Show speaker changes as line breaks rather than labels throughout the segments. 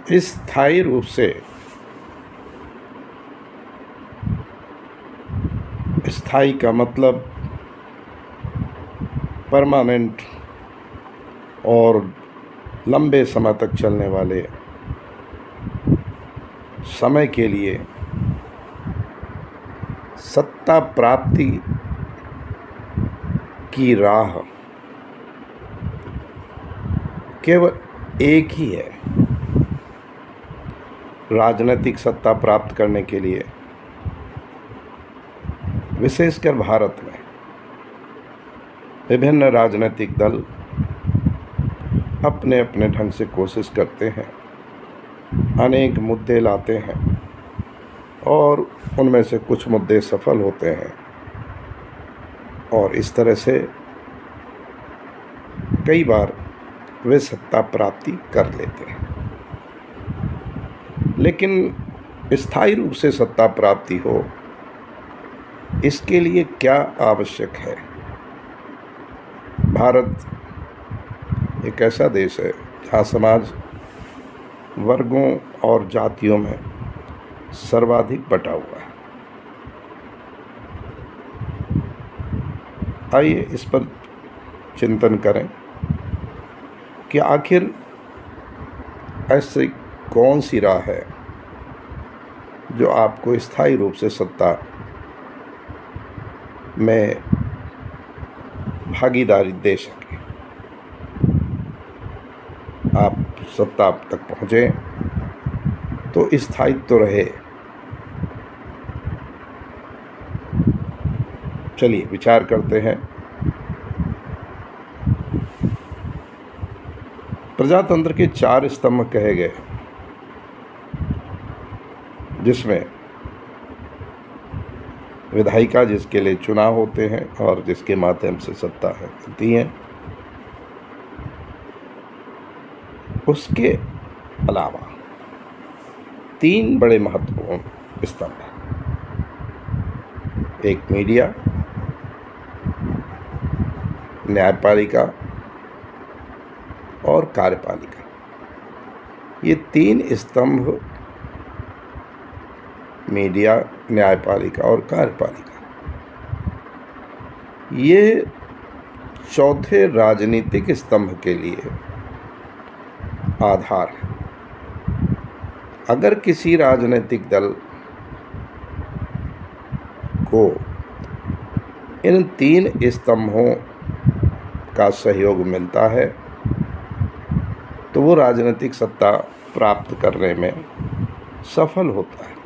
स्थायी रूप से स्थायी का मतलब परमानेंट और लंबे समय तक चलने वाले समय के लिए सत्ता प्राप्ति की राह केवल एक ही है। राजनीतिक सत्ता प्राप्त करने के लिए विशेषकर भारत में विभिन्न राजनीतिक दल अपने अपने ढंग से कोशिश करते हैं, अनेक मुद्दे लाते हैं और उनमें से कुछ मुद्दे सफल होते हैं और इस तरह से कई बार वे सत्ता प्राप्ति कर लेते हैं। लेकिन स्थायी रूप से सत्ता प्राप्ति हो, इसके लिए क्या आवश्यक है? भारत एक ऐसा देश है जहाँ समाज वर्गों और जातियों में सर्वाधिक बटा हुआ है। आइए इस पर चिंतन करें कि आखिर ऐसी कौन सी राह है जो आपको स्थायी रूप से सत्ता में भागीदारी दे सके। आप सत्ता तक पहुँचे तो स्थायित्व तो रहे। चलिए विचार करते हैं। प्रजातंत्र के 4 स्तंभ कहे गए, जिसमें विधायिका जिसके लिए चुनाव होते हैं और जिसके माध्यम से सत्ता मिलती है, उसके अलावा 3 बड़े महत्वपूर्ण स्तंभ हैं। एक मीडिया, न्यायपालिका और कार्यपालिका। ये 3 स्तंभ, मीडिया, न्यायपालिका और कार्यपालिका, ये चौथे राजनीतिक स्तंभ के लिए आधार है। अगर किसी राजनीतिक दल को इन 3 स्तंभों का सहयोग मिलता है तो वो राजनीतिक सत्ता प्राप्त करने में सफल होता है।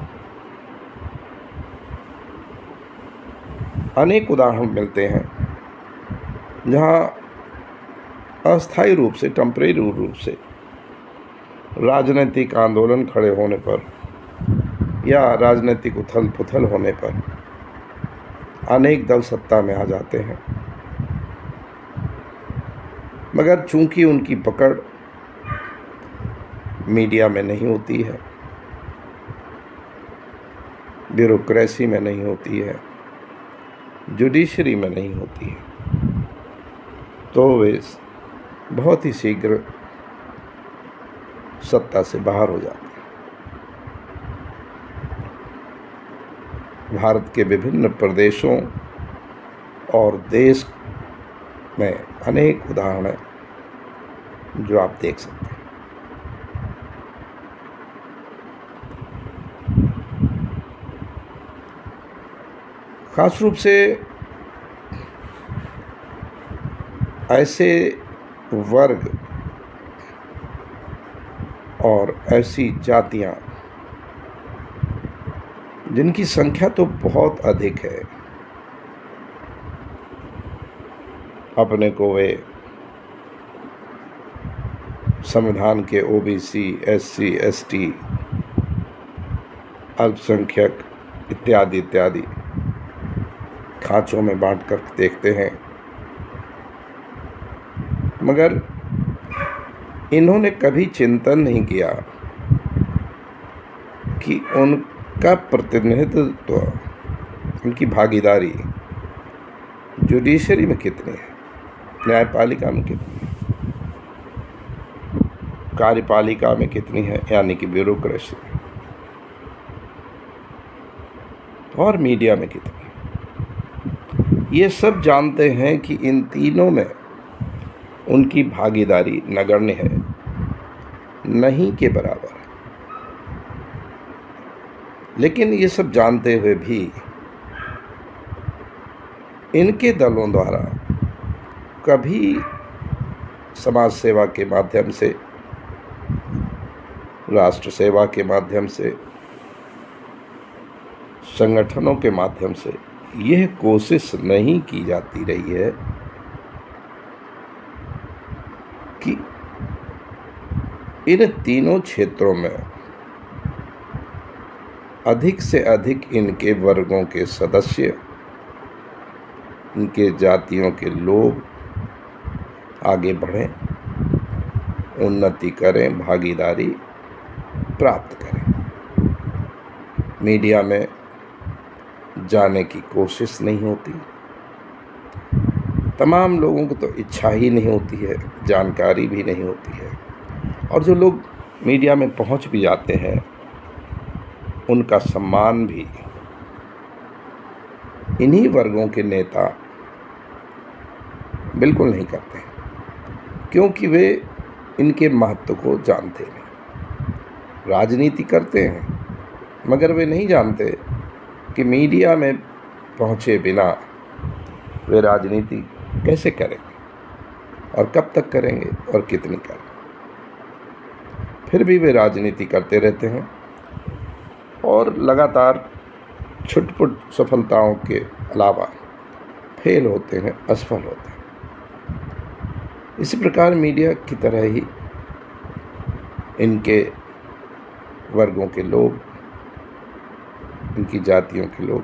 अनेक उदाहरण मिलते हैं जहाँ अस्थायी रूप से, टेम्परेरी रूप से राजनीतिक आंदोलन खड़े होने पर या राजनीतिक उथल पुथल होने पर अनेक दल सत्ता में आ जाते हैं, मगर चूंकि उनकी पकड़ मीडिया में नहीं होती है, ब्यूरोक्रेसी में नहीं होती है, जुडिशरी में नहीं होती है, तो वे बहुत ही शीघ्र सत्ता से बाहर हो जाते हैं। भारत के विभिन्न प्रदेशों और देश में अनेक उदाहरण हैं जो आप देख सकते हैं। खास रूप से ऐसे वर्ग और ऐसी जातियां जिनकी संख्या तो बहुत अधिक है, अपने को वे संविधान के ओबीसी, एससी, एसटी, अल्पसंख्यक इत्यादि इत्यादि खांचों में बांट कर देखते हैं, मगर इन्होंने कभी चिंतन नहीं किया कि उनका प्रतिनिधित्व, उनकी भागीदारी जुडिशरी में कितनी है, न्यायपालिका में कितनी है। कार्यपालिका में कितनी है, यानी कि ब्यूरोक्रेसी, और मीडिया में कितनी। ये सब जानते हैं कि इन तीनों में उनकी भागीदारी नगण्य है, नहीं के बराबर है। लेकिन ये सब जानते हुए भी इनके दलों द्वारा कभी समाज सेवा के माध्यम से, राष्ट्र सेवा के माध्यम से, संगठनों के माध्यम से यह कोशिश नहीं की जाती रही है कि इन तीनों क्षेत्रों में अधिक से अधिक इनके वर्गों के सदस्य, इनके जातियों के लोग आगे बढ़ें, उन्नति करें, भागीदारी प्राप्त करें। मीडिया में जाने की कोशिश नहीं होती, तमाम लोगों को तो इच्छा ही नहीं होती है, जानकारी भी नहीं होती है, और जो लोग मीडिया में पहुंच भी जाते हैं उनका सम्मान भी इन्हीं वर्गों के नेता बिल्कुल नहीं करते हैं, क्योंकि वे इनके महत्व को जानते नहीं। राजनीति करते हैं मगर वे नहीं जानते कि मीडिया में पहुंचे बिना वे राजनीति कैसे करेंगे और कब तक करेंगे और कितनी करेंगे। फिर भी वे राजनीति करते रहते हैं और लगातार छुटपुट सफलताओं के अलावा फेल होते हैं, असफल होते हैं। इसी प्रकार मीडिया की तरह ही इनके वर्गों के लोग, इनकी जातियों के लोग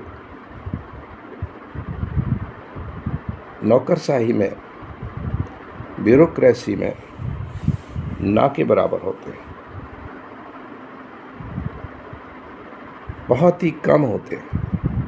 नौकरशाही में, ब्यूरोक्रेसी में ना के बराबर होते हैं, बहुत ही कम होते हैं।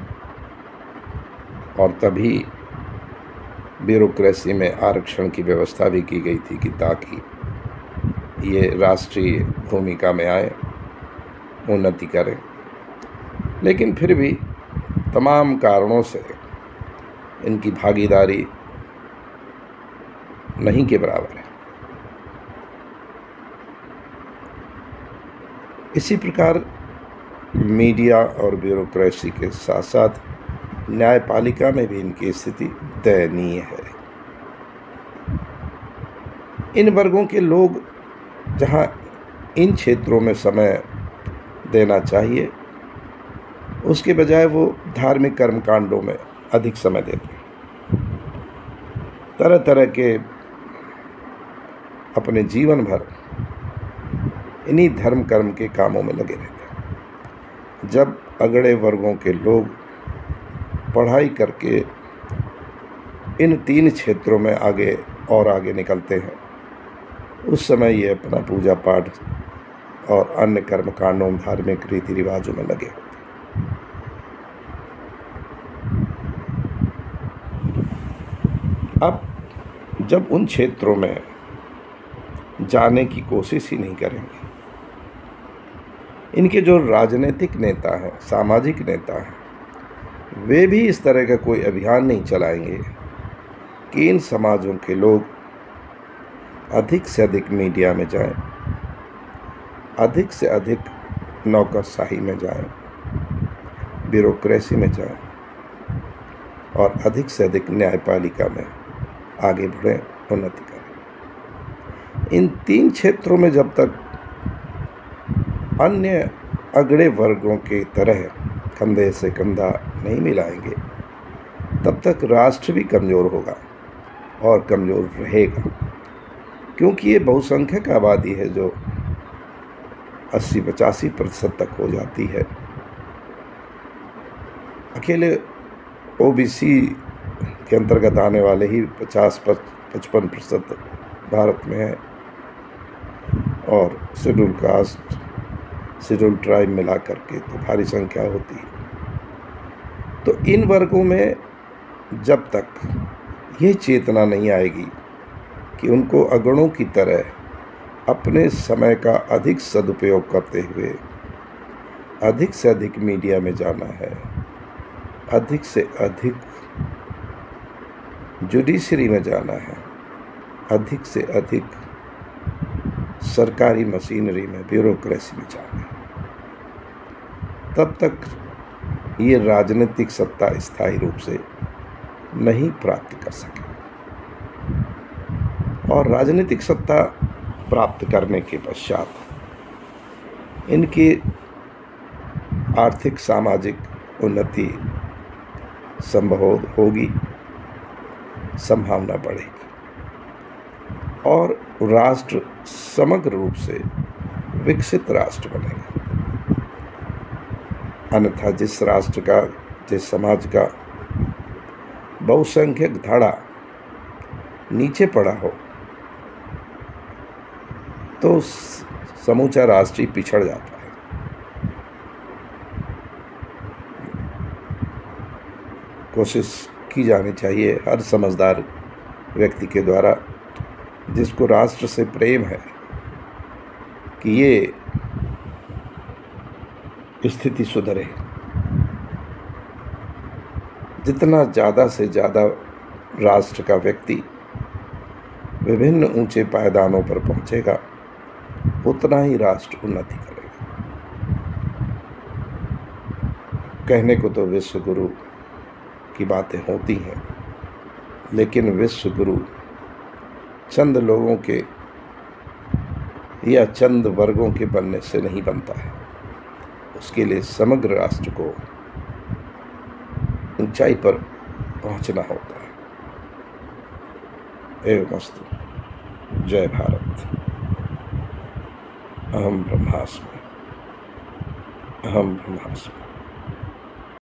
और तभी ब्यूरोक्रेसी में आरक्षण की व्यवस्था भी की गई थी कि ताकि ये राष्ट्रीय भूमिका में आए, उन्नति करें। लेकिन फिर भी तमाम कारणों से इनकी भागीदारी नहीं के बराबर है। इसी प्रकार मीडिया और ब्यूरोक्रेसी के साथ साथ न्यायपालिका में भी इनकी स्थिति दयनीय है। इन वर्गों के लोग जहां इन क्षेत्रों में समय देना चाहिए, उसके बजाय वो धार्मिक कर्मकांडों में अधिक समय देते हैं। तरह तरह के अपने जीवन भर इन्हीं धर्म कर्म के कामों में लगे रहते हैं। जब अगड़े वर्गों के लोग पढ़ाई करके इन तीन क्षेत्रों में आगे और आगे निकलते हैं, उस समय ये अपना पूजा पाठ और अन्य कर्मकांडों, धार्मिक रीति रिवाजों में लगे होते हैं। अब जब उन क्षेत्रों में जाने की कोशिश ही नहीं करेंगे, इनके जो राजनीतिक नेता हैं, सामाजिक नेता हैं, वे भी इस तरह का कोई अभियान नहीं चलाएंगे कि इन समाजों के लोग अधिक से अधिक मीडिया में जाएं, अधिक से अधिक नौकरशाही में जाएं, ब्यूरोक्रेसी में जाएं और अधिक से अधिक न्यायपालिका में आगे बढ़ें, उन्नति करें। इन तीन क्षेत्रों में जब तक अन्य अगड़े वर्गों की तरह कंधे से कंधा नहीं मिलाएंगे, तब तक राष्ट्र भी कमज़ोर होगा और कमज़ोर रहेगा। क्योंकि ये बहुसंख्यक आबादी है जो 80-85% तक हो जाती है। अकेले ओबीसी के अंतर्गत आने वाले ही 50-55% भारत में है, और शेड्यूल कास्ट, शेड्यूल ट्राइब मिला करके तो भारी संख्या होती है। तो इन वर्गों में जब तक ये चेतना नहीं आएगी कि उनको अगड़ों की तरह अपने समय का अधिक सदुपयोग करते हुए अधिक से अधिक मीडिया में जाना है, अधिक से अधिक जुडिशरी में जाना है, अधिक से अधिक सरकारी मशीनरी में, ब्यूरोक्रेसी में जाना है, तब तक ये राजनीतिक सत्ता स्थायी रूप से नहीं प्राप्त कर सके। और राजनीतिक सत्ता प्राप्त करने के पश्चात इनकी आर्थिक सामाजिक उन्नति संभव होगी, संभावना बढ़ेगी और राष्ट्र समग्र रूप से विकसित राष्ट्र बनेगा। अन्यथा जिस राष्ट्र का, जिस समाज का बहुसंख्यक धड़ा नीचे पड़ा हो तो समूचा राष्ट्र ही पिछड़ जाता है। कोशिश की जानी चाहिए हर समझदार व्यक्ति के द्वारा, जिसको राष्ट्र से प्रेम है, कि ये स्थिति सुधरे। जितना ज़्यादा से ज़्यादा राष्ट्र का व्यक्ति विभिन्न ऊंचे पायदानों पर पहुंचेगा, उतना ही राष्ट्र उन्नति करेगा। कहने को तो विश्व गुरु की बातें होती हैं, लेकिन विश्व गुरु चंद लोगों के या चंद वर्गों के बनने से नहीं बनता है। उसके लिए समग्र राष्ट्र को ऊंचाई पर पहुंचना होता है। एवमस्तु। जय भारत। अहम ब्रह्मास्मि। अहम ब्रह्मास्मि।